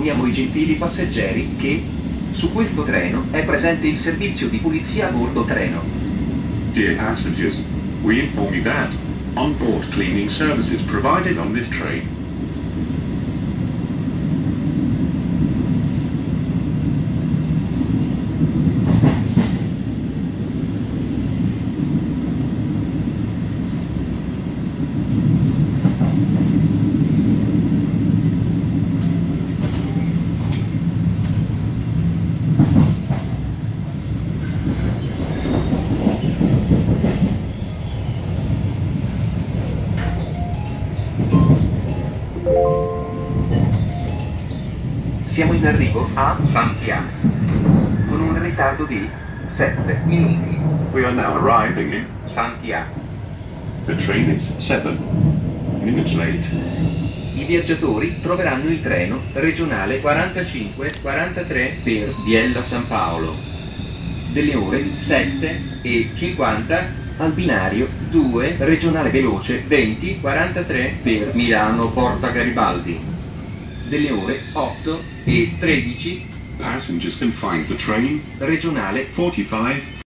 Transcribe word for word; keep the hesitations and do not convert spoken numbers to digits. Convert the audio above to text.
informiamo i gentili passeggeri che su questo treno è presente il servizio di pulizia a bordo treno. Dear passengers, we inform you that on-board cleaning services provided on this train. Siamo in arrivo a Santiago con un ritardo di sette minuti. We are now arriving in. Santiago. The train is seven minutes late. I viaggiatori troveranno il treno regionale quarantacinque quarantatré per Biella San Paolo delle ore sette e cinquanta al binario due regionale veloce venti quarantatré per Milano Porta Garibaldi delle ore otto e tredici Passengers can find the train regionale forty-five